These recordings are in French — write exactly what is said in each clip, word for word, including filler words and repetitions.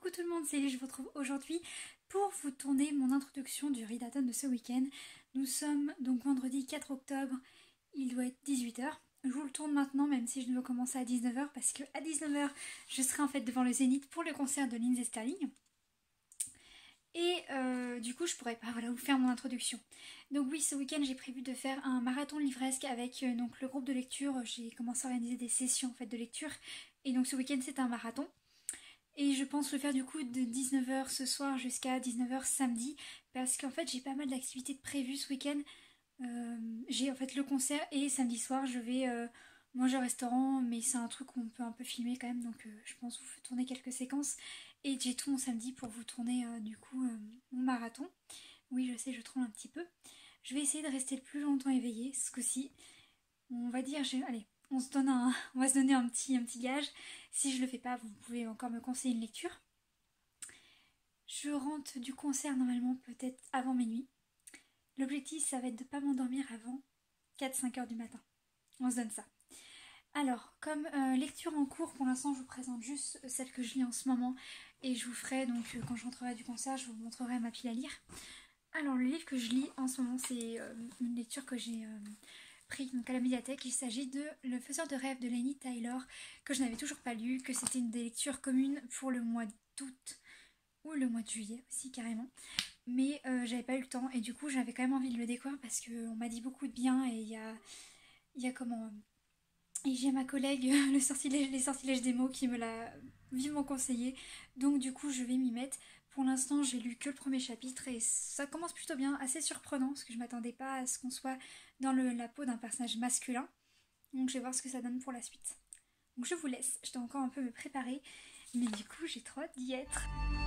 Coucou tout le monde, c'est Ellie, je vous retrouve aujourd'hui pour vous tourner mon introduction du readathon de ce week-end. Nous sommes donc vendredi quatre octobre, il doit être dix-huit heures. Je vous le tourne maintenant même si je dois commencer à dix-neuf heures parce que à dix-neuf heures je serai en fait devant le Zénith pour le concert de Lindsey Stirling. Et euh, du coup je pourrais pas voilà, vous faire mon introduction. Donc oui, ce week-end j'ai prévu de faire un marathon livresque avec euh, donc, le groupe de lecture. J'ai commencé à organiser des sessions en fait, de lecture et donc ce week-end c'est un marathon. Et je pense le faire du coup de dix-neuf heures ce soir jusqu'à dix-neuf heures samedi parce qu'en fait j'ai pas mal d'activités prévues ce week-end. Euh, j'ai en fait le concert et samedi soir je vais euh, manger au restaurant, mais c'est un truc qu'on peut un peu filmer quand même, donc euh, je pense vous tourner quelques séquences. Et j'ai tout mon samedi pour vous tourner euh, du coup euh, mon marathon. Oui, je sais, je tremble un petit peu. Je vais essayer de rester le plus longtemps éveillée ce coup-ci. On va dire, j'ai... allez, on, se donne un... on va se donner un petit, un petit gage. Si je le fais pas, vous pouvez encore me conseiller une lecture. Je rentre du concert normalement peut-être avant minuit. L'objectif, ça va être de ne pas m'endormir avant quatre cinq heures du matin. On se donne ça. Alors, comme euh, lecture en cours, pour l'instant, je vous présente juste celle que je lis en ce moment. Et je vous ferai, donc, euh, quand je rentrerai du concert, je vous montrerai ma pile à lire. Alors, le livre que je lis en ce moment, c'est euh, une lecture que j'ai euh, pris donc, à la médiathèque. Il s'agit de Le faiseur de rêves de Laini Taylor, que je n'avais toujours pas lu, que c'était une des lectures communes pour le mois d'août ou le mois de juillet aussi, carrément. Mais euh, j'avais pas eu le temps et du coup j'avais quand même envie de le découvrir parce qu'on m'a dit beaucoup de bien. Et il y a, il y a comment et j'ai ma collègue le sortilège, les sortilèges des mots qui me l'a vivement conseillé, donc du coup je vais m'y mettre. Pour l'instant j'ai lu que le premier chapitre et ça commence plutôt bien, assez surprenant parce que je m'attendais pas à ce qu'on soit dans le, la peau d'un personnage masculin, donc je vais voir ce que ça donne pour la suite. Donc je vous laisse, je dois encore un peu me préparer, mais du coup j'ai trop hâte d'y être.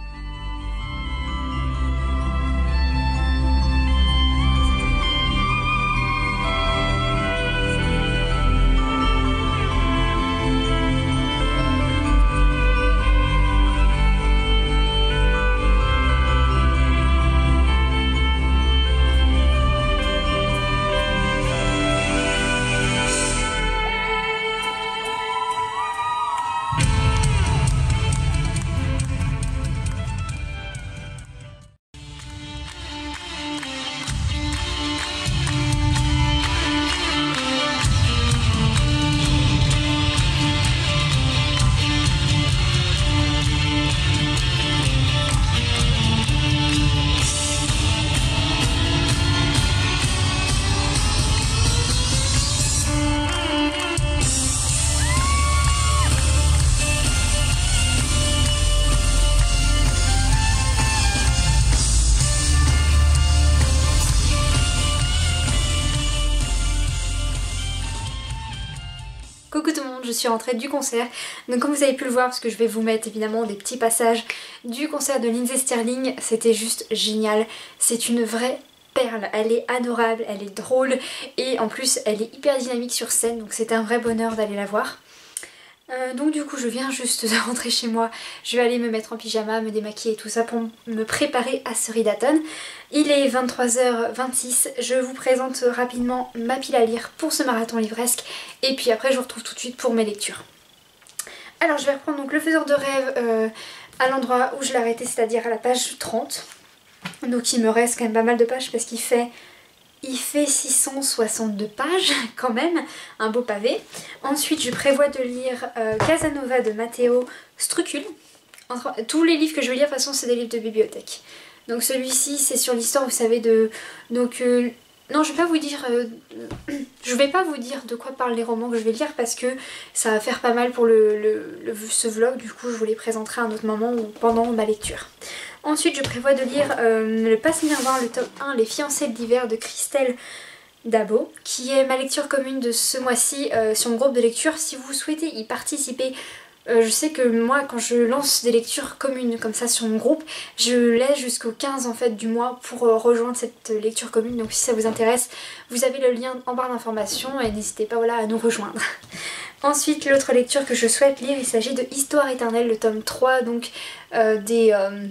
Coucou tout le monde, je suis rentrée du concert. Donc comme vous avez pu le voir, parce que je vais vous mettre évidemment des petits passages du concert de Lindsey Stirling, c'était juste génial. C'est une vraie perle, elle est adorable, elle est drôle et en plus elle est hyper dynamique sur scène, donc c'était un vrai bonheur d'aller la voir. Euh, donc du coup je viens juste de rentrer chez moi, je vais aller me mettre en pyjama, me démaquiller et tout ça pour me préparer à ce readathon. Il est vingt-trois heures vingt-six, je vous présente rapidement ma pile à lire pour ce marathon livresque et puis après je vous retrouve tout de suite pour mes lectures. Alors je vais reprendre donc Le faiseur de rêves euh, à l'endroit où je l'ai arrêté, c'est-à-dire à la page trente. Donc il me reste quand même pas mal de pages parce qu'il fait... Il fait six cent soixante-deux pages quand même, un beau pavé. Ensuite je prévois de lire euh, Casanova de Matteo Strucul. Entre... Tous les livres que je vais lire de toute façon c'est des livres de bibliothèque. Donc celui-ci c'est sur l'histoire, vous savez, de... Donc euh... non, je vais pas vous dire... Euh... je vais pas vous dire de quoi parlent les romans que je vais lire parce que ça va faire pas mal pour le, le, le... ce vlog. Du coup je vous les présenterai à un autre moment ou pendant ma lecture. Ensuite je prévois de lire euh, le Passe Miroir, le tome un, Les fiancées d'hiver de Christelle Dabo, qui est ma lecture commune de ce mois-ci euh, sur mon groupe de lecture. Si vous souhaitez y participer, euh, je sais que moi quand je lance des lectures communes comme ça sur mon groupe, je laisse jusqu'au quinze en fait du mois pour euh, rejoindre cette lecture commune. Donc si ça vous intéresse, vous avez le lien en barre d'informations et n'hésitez pas voilà, à nous rejoindre. Ensuite l'autre lecture que je souhaite lire, il s'agit de Histoire éternelle, le tome trois, donc euh, des... Euh,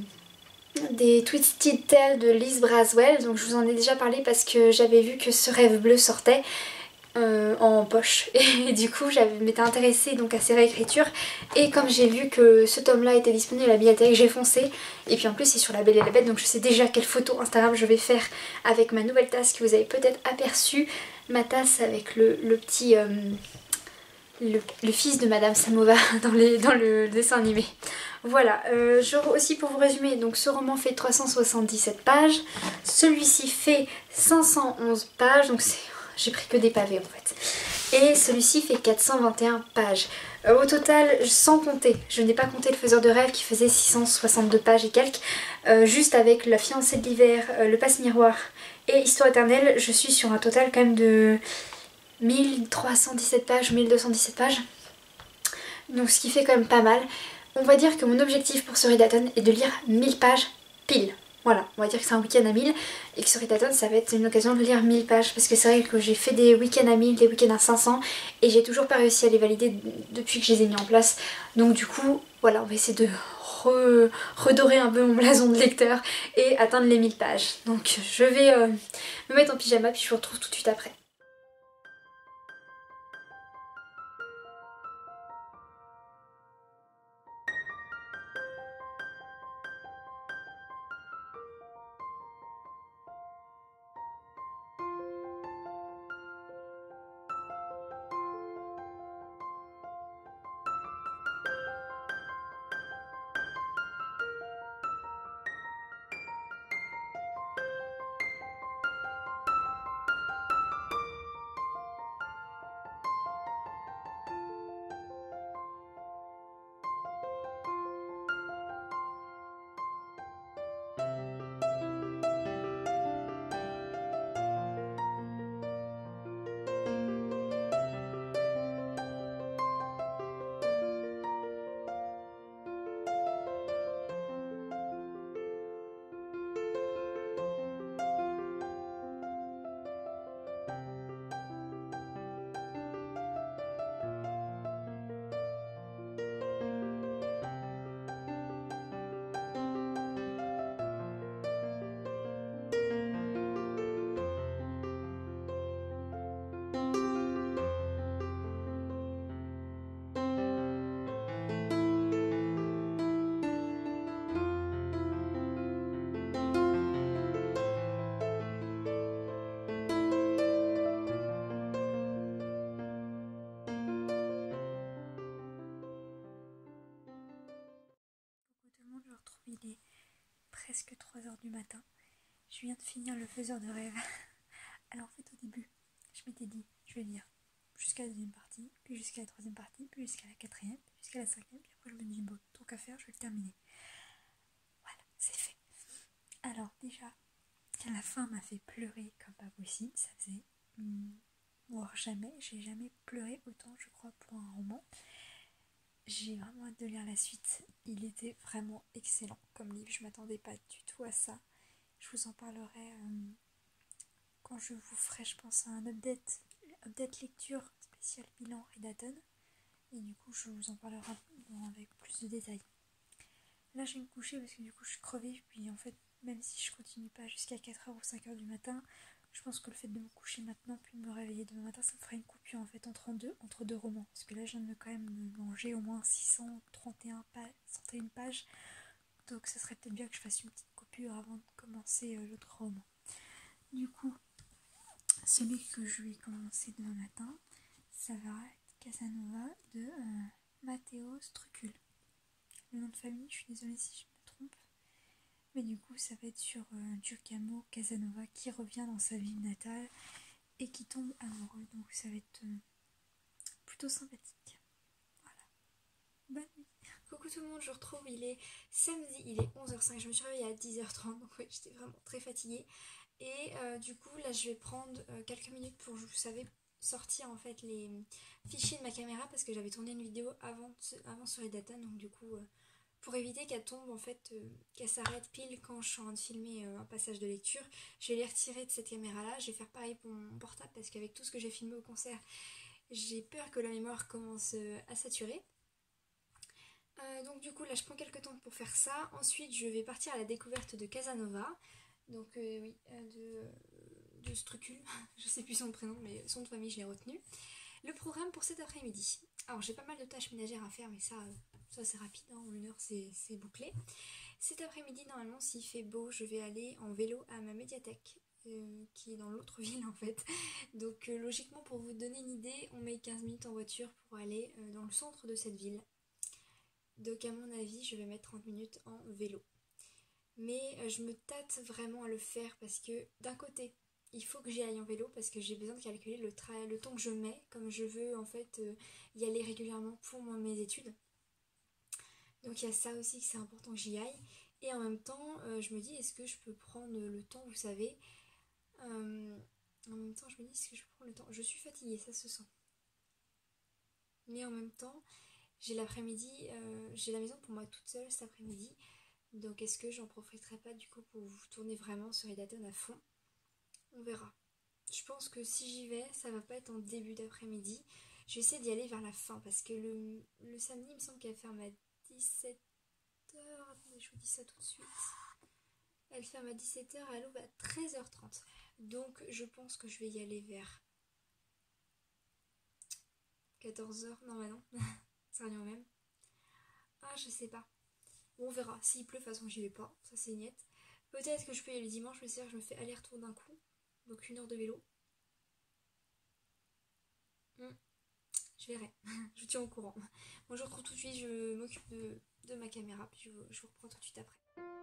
des Twisted Tales de Liz Braswell. Donc je vous en ai déjà parlé parce que j'avais vu que ce rêve bleu sortait. euh, en poche et du coup je m'étais intéressée donc à ces réécritures et comme j'ai vu que ce tome là était disponible à la bibliothèque, j'ai foncé et puis en plus c'est sur La Belle et la Bête, donc je sais déjà quelle photo Instagram je vais faire avec ma nouvelle tasse que vous avez peut-être aperçue, ma tasse avec le, le petit euh, le, le fils de Madame Samovar dans, les, dans le dessin animé. Voilà, euh, je, aussi pour vous résumer, donc ce roman fait trois cent soixante-dix-sept pages, celui-ci fait cinq cent onze pages, donc j'ai pris que des pavés en fait, et celui-ci fait quatre cent vingt et un pages. Euh, au total, sans compter, je n'ai pas compté le faiseur de rêve qui faisait six cent soixante-deux pages et quelques, euh, juste avec La fiancée de l'hiver, euh, Le passe-miroir et Histoire éternelle, je suis sur un total quand même de mille trois cent dix-sept pages, mille deux cent dix-sept pages, donc ce qui fait quand même pas mal. On va dire que mon objectif pour ce readathon est de lire mille pages pile. Voilà, on va dire que c'est un week-end à mille et que ce readathon ça va être une occasion de lire mille pages parce que c'est vrai que j'ai fait des week-ends à mille, des week-ends à cinq cents et j'ai toujours pas réussi à les valider depuis que je les ai mis en place. Donc du coup, voilà, on va essayer de re redorer un peu mon blason de lecteur et atteindre les mille pages. Donc je vais euh, me mettre en pyjama puis je vous retrouve tout de suite après. Je retrouve, il est presque trois heures du matin. Je viens de finir le faiseur de rêve. Alors en fait au début, je m'étais dit, je vais lire jusqu'à la deuxième partie, puis jusqu'à la troisième partie, puis jusqu'à la quatrième, puis jusqu'à la cinquième, puis après je me dis, bon, tant qu'à faire, je vais le terminer. Voilà, c'est fait. Alors déjà, la fin m'a fait pleurer comme pas possible, ça faisait, hum, voire jamais, j'ai jamais pleuré autant je crois pour un roman. J'ai vraiment hâte de lire la suite, il était vraiment excellent comme livre, je m'attendais pas du tout à ça. Je vous en parlerai euh, quand je vous ferai, je pense, un update, update lecture spécial bilan readathon. Et du coup, je vous en parlerai avec plus de détails. Là, je vais me coucher parce que du coup, je suis crevée. Puis en fait, même si je continue pas jusqu'à quatre heures ou cinq heures du matin, je pense que le fait de me coucher maintenant puis de me réveiller demain matin, ça me fera une coupure en fait entre deux, entre deux romans. Parce que là, je viens de quand même me manger au moins six cent trente et un pages, cent et une pages. Donc ça serait peut-être bien que je fasse une petite coupure avant de commencer euh, l'autre roman. Du coup, celui que je vais commencer demain matin, ça va être Casanova de euh, Matteo Strucul. Le nom de famille, je suis désolée si je me trompe. Mais du coup, ça va être sur euh, Giacomo Casanova qui revient dans sa ville natale et qui tombe amoureux. Donc ça va être euh, plutôt sympathique. Voilà. Bonne nuit. Coucou tout le monde, je vous retrouve, il est samedi, il est onze heures cinq, je me suis réveillée à dix heures trente, donc oui, j'étais vraiment très fatiguée. Et euh, du coup, là, je vais prendre euh, quelques minutes pour, vous savez, sortir en fait les fichiers de ma caméra parce que j'avais tourné une vidéo avant, avant sur readathon, donc du coup, euh, pour éviter qu'elle tombe, en fait, euh, qu'elle s'arrête pile quand je suis en train de filmer euh, un passage de lecture, je vais les retirer de cette caméra-là. Je vais faire pareil pour mon portable parce qu'avec tout ce que j'ai filmé au concert, j'ai peur que la mémoire commence euh, à saturer. Euh, donc du coup là je prends quelques temps pour faire ça. Ensuite je vais partir à la découverte de Casanova. Donc euh, oui, euh, de, de Strucule, je sais plus son prénom, mais son de famille je l'ai retenu. Le programme pour cet après-midi. Alors j'ai pas mal de tâches ménagères à faire, mais ça, ça c'est rapide, hein, en une heure c'est bouclé. Cet après-midi, normalement, s'il fait beau, je vais aller en vélo à ma médiathèque, euh, qui est dans l'autre ville en fait. Donc euh, logiquement, pour vous donner une idée, on met quinze minutes en voiture pour aller euh, dans le centre de cette ville. Donc à mon avis, je vais mettre trente minutes en vélo. Mais euh, je me tâte vraiment à le faire parce que d'un côté, il faut que j'y aille en vélo parce que j'ai besoin de calculer le, le temps que je mets, comme je veux en fait euh, y aller régulièrement pour moi, mes études. Donc il y a ça aussi que c'est important que j'y aille. Et en même temps, euh, je me dis, est-ce que je peux prendre le temps, vous savez euh, En même temps, je me dis, est-ce que je peux prendre le temps Je suis fatiguée, ça se sent. Mais en même temps, j'ai l'après-midi, euh, j'ai la maison pour moi toute seule cet après-midi. Donc est-ce que j'en profiterai pas du coup pour vous tourner vraiment sur Ridaton à fond? On verra. Je pense que si j'y vais, ça va pas être en début d'après-midi. Je vais essayer d'y aller vers la fin parce que le, le samedi, il me semble qu'elle ferme à dix-sept heures. Attendez, je vous dis ça tout de suite. Elle ferme à dix-sept heures et elle ouvre à treize heures trente. Donc je pense que je vais y aller vers quatorze heures. Non, bah non. Ça revient au même. Ah, je sais pas. Bon, on verra. S'il pleut, de toute façon, j'y vais pas. Ça, c'est net. Peut-être que je peux y aller le dimanche, mais c'est vrai que je me fais aller-retour d'un coup. Donc une heure de vélo. Hmm. Je verrai. Je vous tiens au courant. Bon, je vous retrouve tout de suite. Je m'occupe de, de ma caméra. Puis je vous, je vous reprends tout de suite après.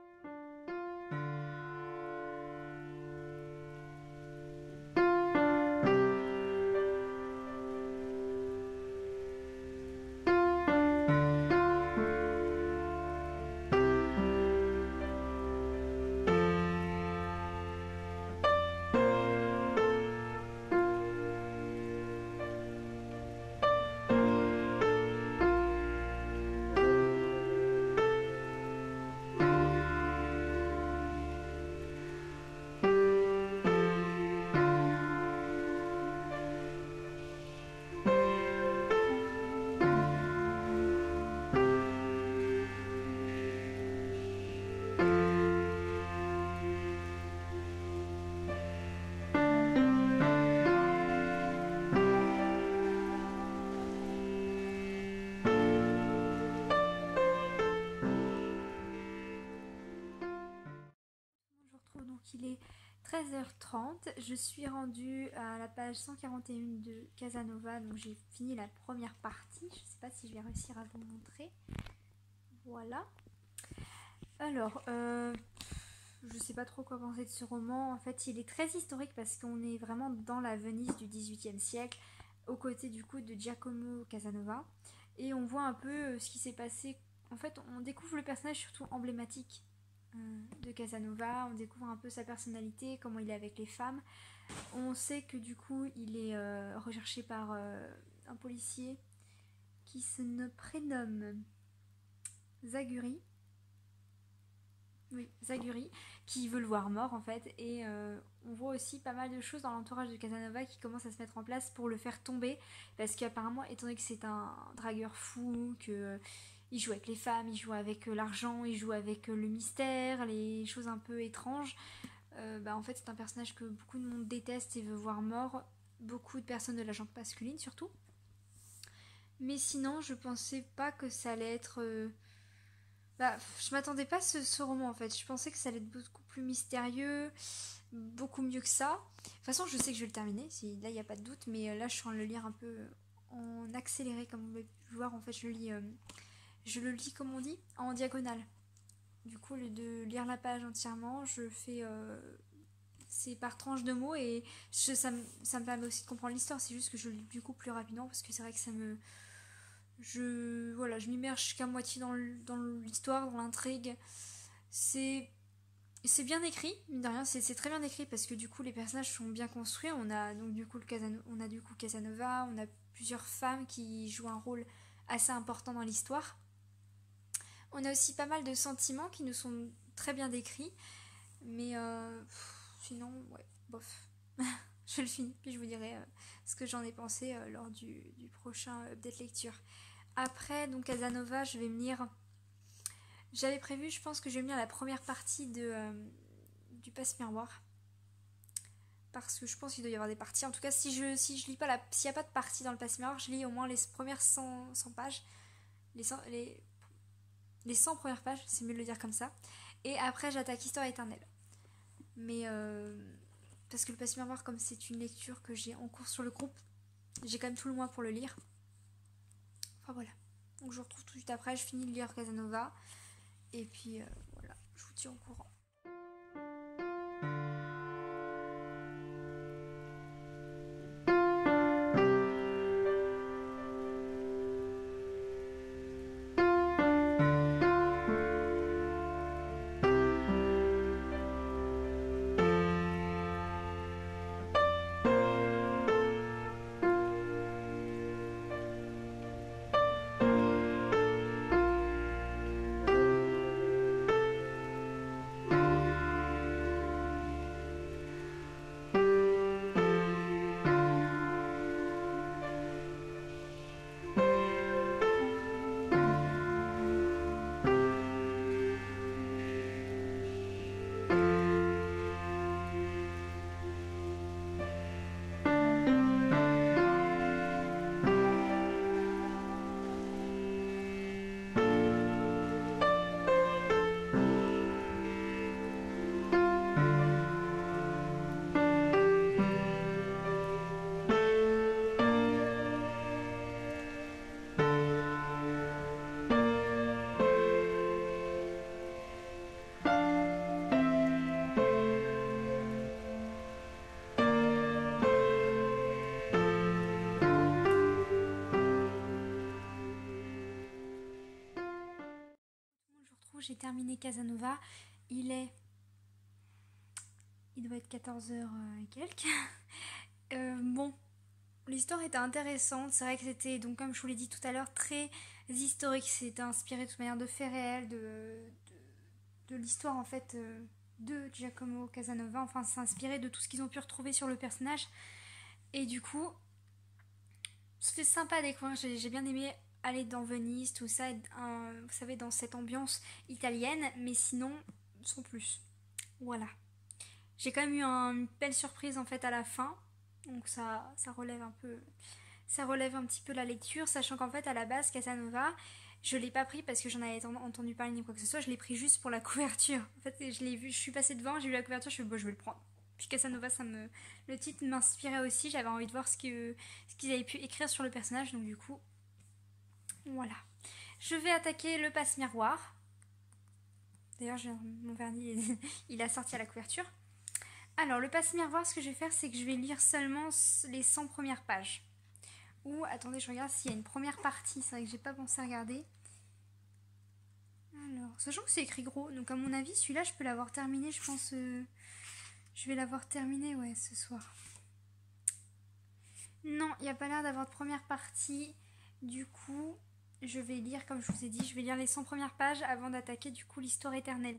Donc il est treize heures trente, je suis rendue à la page cent quarante et un de Casanova, donc j'ai fini la première partie, je ne sais pas si je vais réussir à vous montrer. Voilà. Alors, euh, je ne sais pas trop quoi penser de ce roman, en fait il est très historique parce qu'on est vraiment dans la Venise du dix-huitième siècle, aux côtés du coup de Giacomo Casanova, et on voit un peu ce qui s'est passé, en fait on découvre le personnage surtout emblématique de Casanova, on découvre un peu sa personnalité, comment il est avec les femmes. On sait que du coup il est euh, recherché par euh, un policier qui se prénomme Zaguri. Oui, Zaguri, qui veut le voir mort en fait. Et euh, on voit aussi pas mal de choses dans l'entourage de Casanova qui commencent à se mettre en place pour le faire tomber. Parce qu'apparemment, étant donné que c'est un dragueur fou, que il joue avec les femmes, il joue avec l'argent, il joue avec le mystère, les choses un peu étranges. Euh, bah en fait, c'est un personnage que beaucoup de monde déteste et veut voir mort. Beaucoup de personnes de la gente masculine surtout. Mais sinon, je pensais pas que ça allait être. Euh... Bah, je m'attendais pas à ce, ce roman en fait. Je pensais que ça allait être beaucoup plus mystérieux, beaucoup mieux que ça. De toute façon, je sais que je vais le terminer. Si, là, il n'y a pas de doute. Mais là, je suis en train de le lire un peu en accéléré, comme vous pouvez voir. En fait, je le lis. Euh... Je le lis, comme on dit, en diagonale. Du coup, au lieu de lire la page entièrement, je fais... Euh, c'est par tranche de mots et je, ça, me, ça me permet aussi de comprendre l'histoire. C'est juste que je le lis du coup plus rapidement parce que c'est vrai que ça me... Je, voilà, je m'immerge qu'à moitié dans l'histoire, dans l'intrigue. C'est... C'est bien écrit, mine de rien, c'est très bien écrit parce que du coup les personnages sont bien construits. On a donc du coup, le Casano, on a du coup Casanova, on a plusieurs femmes qui jouent un rôle assez important dans l'histoire. On a aussi pas mal de sentiments qui nous sont très bien décrits. Mais euh, sinon, ouais, bof. Je le finis, puis je vous dirai euh, ce que j'en ai pensé euh, lors du, du prochain update lecture. Après, donc Casanova, je vais me lire... J'avais prévu, je pense que je vais me lire la première partie de, euh, du Passe-Miroir. parce que je pense qu'il doit y avoir des parties. En tout cas, si je si je lis pas la s'il n'y a pas de partie dans le passe miroir, je lis au moins les premières cent, cent pages, les cent, les les cent premières pages, c'est mieux de le dire comme ça. Et après, j'attaque Histoire éternelle. Mais euh, parce que le passe miroir, comme c'est une lecture que j'ai en cours sur le groupe, j'ai quand même tout le mois pour le lire. Enfin voilà. Donc je vous retrouve tout de suite après, je finis de lire Casanova. Et puis euh, voilà, je vous tiens au courant. J'ai terminé Casanova, il est... Il doit être quatorze heures et quelques. euh, bon, l'histoire était intéressante, c'est vrai que c'était, donc comme je vous l'ai dit tout à l'heure, très historique, c'était inspiré de toute manière de faits réels, de, de, de l'histoire en fait euh, de Giacomo Casanova, enfin c'est inspiré de tout ce qu'ils ont pu retrouver sur le personnage. Et du coup, c'était sympa à découvrir, j'ai, j'ai bien aimé aller dans Venise, tout ça, un, vous savez, dans cette ambiance italienne, mais sinon, sans plus. Voilà. J'ai quand même eu un, une belle surprise en fait à la fin, donc ça, ça relève un peu, ça relève un petit peu la lecture, sachant qu'en fait à la base Casanova, je l'ai pas pris parce que j'en avais entendu parler ni quoi que ce soit, je l'ai pris juste pour la couverture. En fait, je l'ai vu, je suis passée devant, j'ai vu la couverture, je suis bon, je vais le prendre. Puis Casanova, ça me, le titre m'inspirait aussi, j'avais envie de voir ce que, ce qu'ils avaient pu écrire sur le personnage, donc du coup. Voilà. Je vais attaquer le passe-miroir. D'ailleurs, mon vernis, il a sorti à la couverture. Alors, le passe-miroir, ce que je vais faire, c'est que je vais lire seulement les cent premières pages. Ou, attendez, je regarde s'il y a une première partie. C'est vrai que j'ai pas pensé à regarder. Alors, sachant que c'est écrit gros, donc à mon avis, celui-là, je peux l'avoir terminé, je pense... Euh, je vais l'avoir terminé, ouais, ce soir. Non, il n'y a pas l'air d'avoir de première partie. Du coup... Je vais lire, comme je vous ai dit, je vais lire les cent premières pages avant d'attaquer du coup l'histoire éternelle.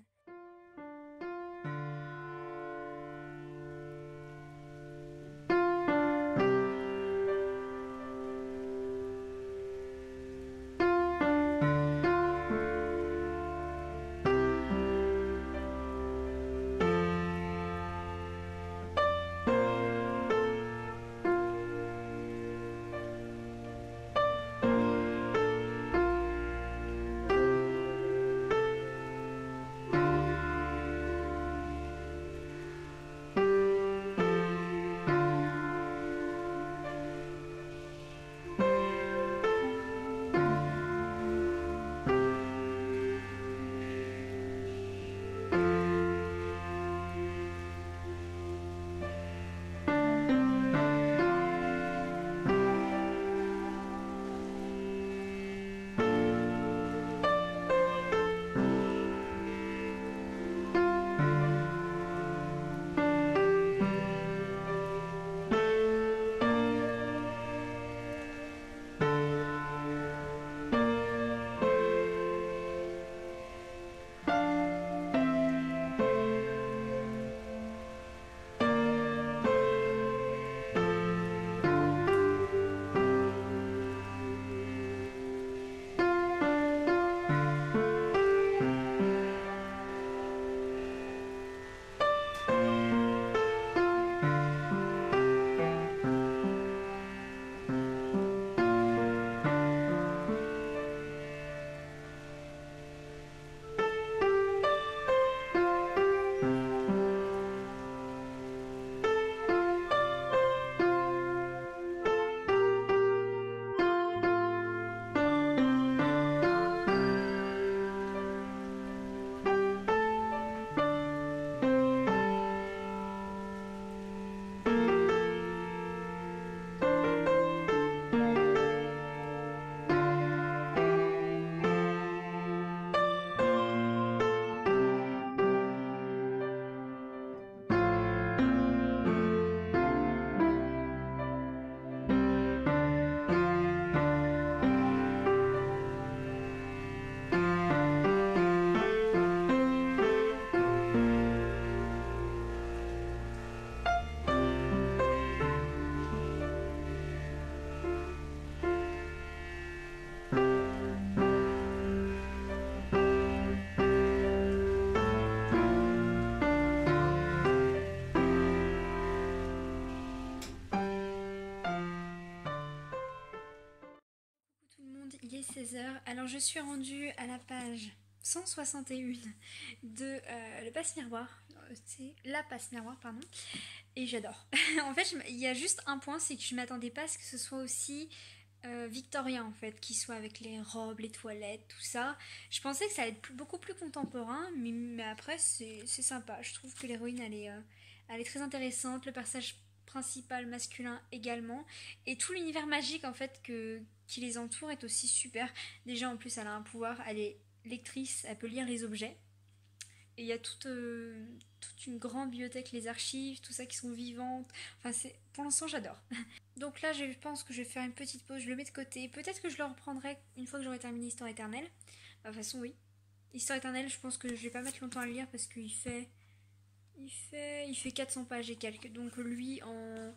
seize heures. Alors je suis rendue à la page cent soixante et un de euh, le passe-miroir. C'est la passe-miroir, pardon. Et j'adore. En fait, il y a juste un point, c'est que je m'attendais pas à ce que ce soit aussi euh, victorien en fait, qu'il soit avec les robes, les toilettes, tout ça. Je pensais que ça allait être plus- beaucoup plus contemporain, mais, mais après c'est c'est sympa. Je trouve que l'héroïne elle est, euh, elle est très intéressante, le personnage principal masculin également, et tout l'univers magique en fait que, qui les entoure est aussi super. Déjà en plus elle a un pouvoir, elle est lectrice, elle peut lire les objets. Et il y a toute, euh, toute une grande bibliothèque, les archives, tout ça qui sont vivantes. Enfin, c'est, pour l'instant, j'adore. Donc là, je pense que je vais faire une petite pause, je le mets de côté. Peut-être que je le reprendrai une fois que j'aurai terminé Histoire éternelle. Bah, de toute façon, oui. Histoire éternelle, je pense que je vais pas mettre longtemps à le lire parce qu'il fait. Il fait, il fait quatre cents pages et quelques. Donc lui, en.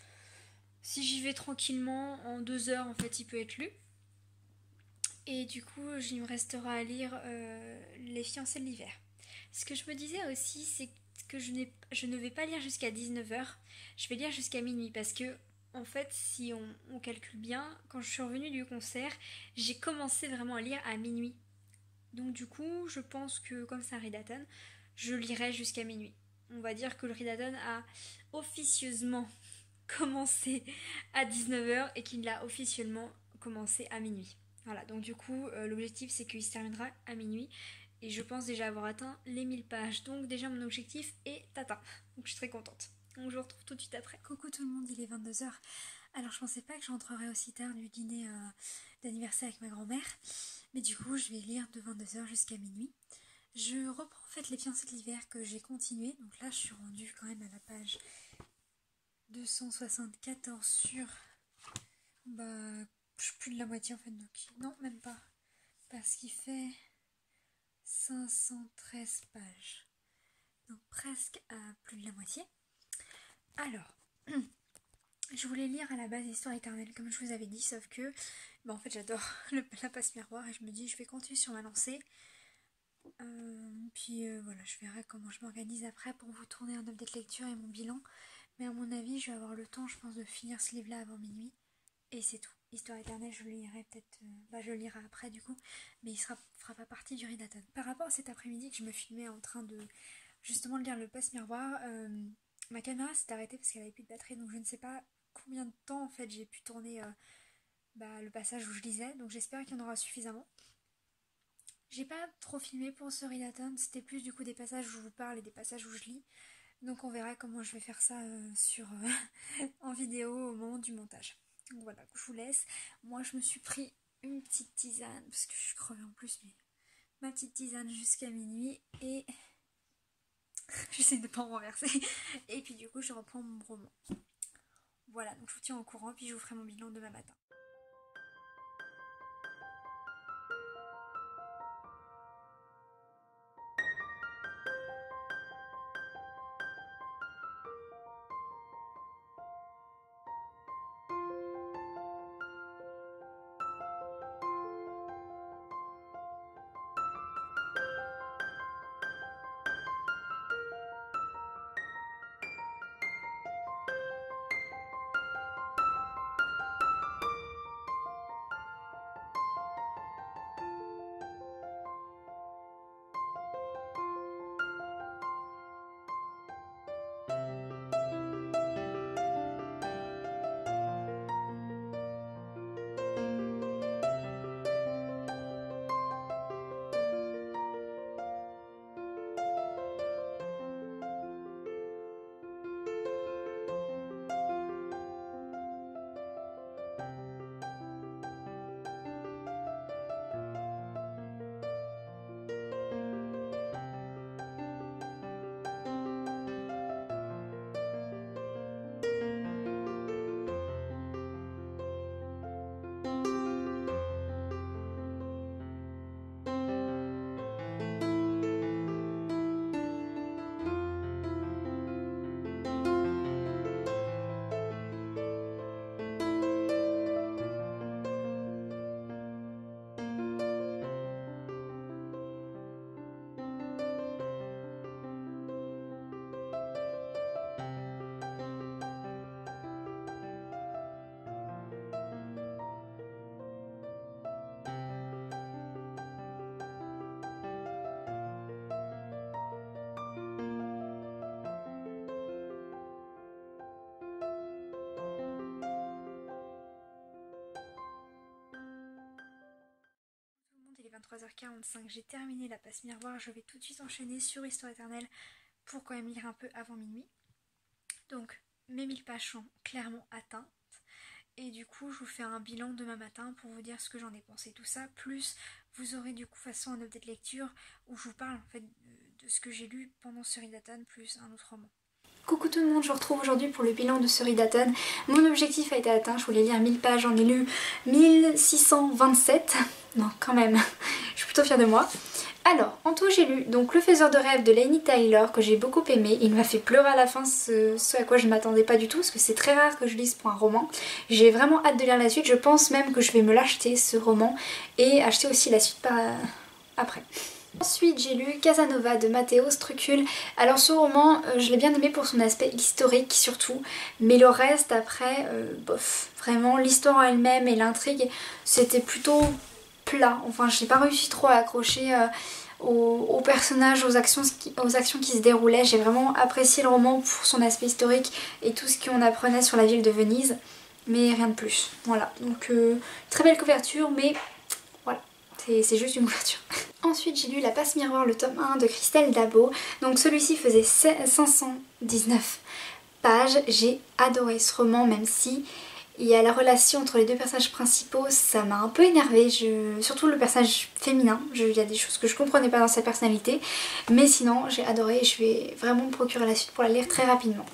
Si j'y vais tranquillement, en deux heures, en fait, il peut être lu. Et du coup, il me restera à lire euh, Les fiancés de l'hiver. Ce que je me disais aussi, c'est que je, n'ai, je ne vais pas lire jusqu'à dix-neuf heures, je vais lire jusqu'à minuit parce que, en fait, si on, on calcule bien, quand je suis revenue du concert, j'ai commencé vraiment à lire à minuit. Donc, du coup, je pense que, comme c'est un Ridaton, je lirai jusqu'à minuit. On va dire que le Ridaton a officieusement commencé à dix-neuf heures et qu'il l'a officiellement commencé à minuit. Voilà, donc du coup, euh, l'objectif c'est qu'il se terminera à minuit. Et je pense déjà avoir atteint les mille pages. Donc déjà mon objectif est atteint. Donc je suis très contente. Donc je vous retrouve tout de suite après. Coucou tout le monde, il est vingt-deux heures. Alors je pensais pas que j'entrerais aussi tard du dîner euh, d'anniversaire avec ma grand-mère. Mais du coup je vais lire de vingt-deux heures jusqu'à minuit. Je reprends en fait les fiancés de l'hiver que j'ai continué. Donc là je suis rendue quand même à la page deux cent soixante-quatorze sur... Bah... plus de la moitié en fait. Donc non, même pas. Parce qu'il fait... cinq cent treize pages. Donc presque à plus de la moitié. Alors, je voulais lire à la base Histoire éternelle, comme je vous avais dit, sauf que, bah en fait j'adore le, la passe-miroir et je me dis je vais continuer sur ma lancée. Euh, puis euh, voilà, je verrai comment je m'organise après pour vous tourner un update lecture et mon bilan. Mais à mon avis, je vais avoir le temps, je pense, de finir ce livre-là avant minuit. Et c'est tout. Histoire éternelle, je le lirai peut-être... Euh, bah, je le lirai après, du coup. Mais il ne fera pas partie du Ridaton. Par rapport à cet après-midi que je me filmais en train de... Justement, de lire le passe-miroir, euh, ma caméra s'est arrêtée parce qu'elle avait plus de batterie. Donc je ne sais pas combien de temps, en fait, j'ai pu tourner euh, bah, le passage où je lisais. Donc j'espère qu'il y en aura suffisamment. J'ai pas trop filmé pour ce Ridaton. C'était plus, du coup, des passages où je vous parle et des passages où je lis. Donc on verra comment je vais faire ça euh, sur, euh, en vidéo au moment du montage. Donc voilà, je vous laisse. Moi je me suis pris une petite tisane, parce que je suis crevée en plus, mais ma petite tisane jusqu'à minuit et j'essaie de ne pas en renverser. Et puis du coup je reprends mon roman. Voilà, donc je vous tiens au courant, puis je vous ferai mon bilan demain matin. vingt-trois heures quarante-cinq, j'ai terminé la passe miroir. Je vais tout de suite enchaîner sur Histoire éternelle pour quand même lire un peu avant minuit. Donc mes mille pages sont clairement atteintes. Et du coup je vous fais un bilan demain matin pour vous dire ce que j'en ai pensé, tout ça. Plus vous aurez du coup façon un update lecture où je vous parle en fait de ce que j'ai lu pendant ce readathon plus un autre roman. Coucou tout le monde, je vous retrouve aujourd'hui pour le bilan de ce readathon. Mon objectif a été atteint, je voulais lire mille pages, j'en ai lu mille six cent vingt-sept. Non quand même, je suis plutôt fière de moi. Alors, en tout j'ai lu donc Le Faiseur de rêves de Laini Taylor que j'ai beaucoup aimé. Il m'a fait pleurer à la fin, ce, ce à quoi je ne m'attendais pas du tout parce que c'est très rare que je lise pour un roman. J'ai vraiment hâte de lire la suite, je pense même que je vais me l'acheter ce roman et acheter aussi la suite par... après. Ensuite j'ai lu Casanova de Matteo Strucul. Alors ce roman euh, je l'ai bien aimé pour son aspect historique surtout, mais le reste après, euh, bof, vraiment l'histoire en elle-même et l'intrigue c'était plutôt plat. Enfin j'ai pas réussi trop à accrocher euh, aux, aux personnages, aux actions, aux actions qui se déroulaient. J'ai vraiment apprécié le roman pour son aspect historique et tout ce qu'on apprenait sur la ville de Venise, mais rien de plus. Voilà, donc euh, très belle couverture mais voilà, c'est juste une couverture. Ensuite j'ai lu La Passe Miroir, le tome un de Christelle Dabo. Donc celui-ci faisait cinq cent dix-neuf pages. J'ai adoré ce roman, même si il y a la relation entre les deux personnages principaux, ça m'a un peu énervée, je... surtout le personnage féminin. Je... Il y a des choses que je comprenais pas dans sa personnalité, mais sinon j'ai adoré et je vais vraiment me procurer la suite pour la lire très rapidement.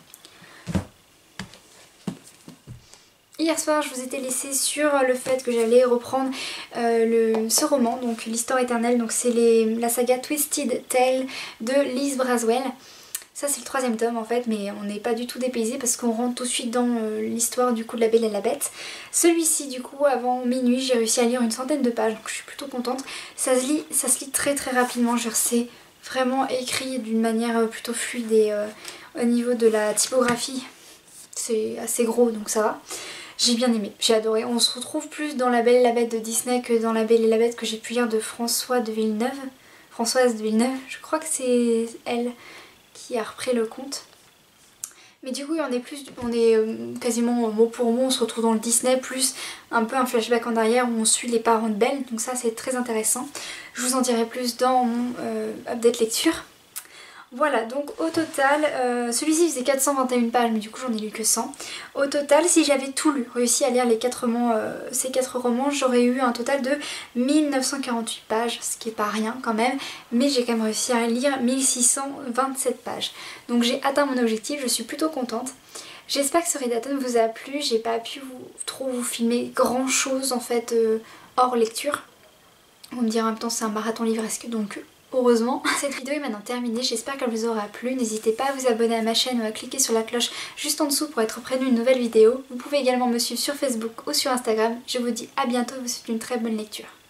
Hier soir je vous étais laissé sur le fait que j'allais reprendre euh, le, ce roman, donc l'Histoire éternelle, donc c'est la saga Twisted Tale de Liz Braswell. Ça c'est le troisième tome en fait, mais on n'est pas du tout dépaysé parce qu'on rentre tout de suite dans euh, l'histoire du coup de La Belle et la Bête. Celui-ci du coup avant minuit j'ai réussi à lire une centaine de pages, donc je suis plutôt contente. Ça se lit, ça se lit très très rapidement, je sais vraiment écrit d'une manière plutôt fluide et euh, au niveau de la typographie c'est assez gros donc ça va. J'ai bien aimé, j'ai adoré. On se retrouve plus dans La Belle et la Bête de Disney que dans La Belle et la Bête que j'ai pu lire de François de Villeneuve. Françoise de Villeneuve, je crois que c'est elle qui a repris le conte. Mais du coup on est, plus, on est quasiment mot pour mot, on se retrouve dans le Disney, plus un peu un flashback en arrière où on suit les parents de Belle, donc ça c'est très intéressant. Je vous en dirai plus dans mon euh, update lecture. Voilà, donc au total, euh, celui-ci faisait quatre cent vingt et une pages, mais du coup j'en ai lu que cent. Au total, si j'avais tout lu, réussi à lire les quatre romans, euh, ces quatre romans, j'aurais eu un total de mille neuf cent quarante-huit pages, ce qui est pas rien quand même, mais j'ai quand même réussi à lire mille six cent vingt-sept pages. Donc j'ai atteint mon objectif, je suis plutôt contente. J'espère que ce readathon vous a plu, j'ai pas pu vous, trop vous filmer grand chose en fait euh, hors lecture. On me dira en même temps c'est un marathon livresque, donc... heureusement. Cette vidéo est maintenant terminée, j'espère qu'elle vous aura plu. N'hésitez pas à vous abonner à ma chaîne ou à cliquer sur la cloche juste en dessous pour être prévenu d'une nouvelle vidéo. Vous pouvez également me suivre sur Facebook ou sur Instagram. Je vous dis à bientôt, je vous souhaite une très bonne lecture.